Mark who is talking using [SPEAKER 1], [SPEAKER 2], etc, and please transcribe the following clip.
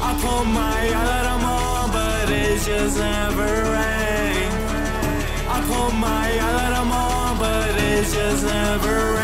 [SPEAKER 1] I put my alarm on, but it just never rang. I put my alarm on, but it just never rang.